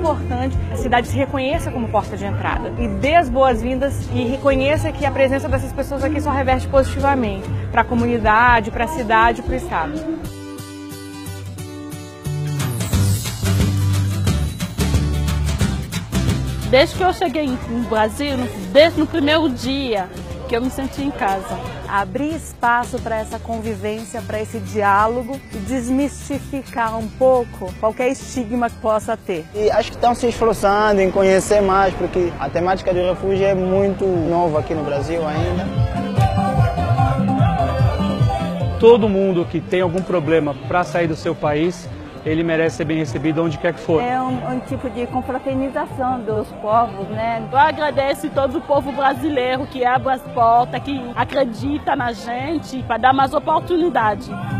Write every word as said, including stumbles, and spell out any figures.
importante que a cidade se reconheça como porta de entrada e dê as boas-vindas e reconheça que a presença dessas pessoas aqui só reverte positivamente para a comunidade, para a cidade e para o estado. Desde que eu cheguei no Brasil, desde o primeiro dia que eu me senti em casa. Abrir espaço para essa convivência, para esse diálogo e desmistificar um pouco qualquer estigma que possa ter. E acho que estão se esforçando em conhecer mais, porque a temática do refúgio é muito nova aqui no Brasil ainda. Todo mundo que tem algum problema para sair do seu país, ele merece ser bem recebido onde quer que for. É um, um tipo de confraternização dos povos, né? Eu agradeço todo o povo brasileiro que abre as portas, que acredita na gente para dar mais oportunidade.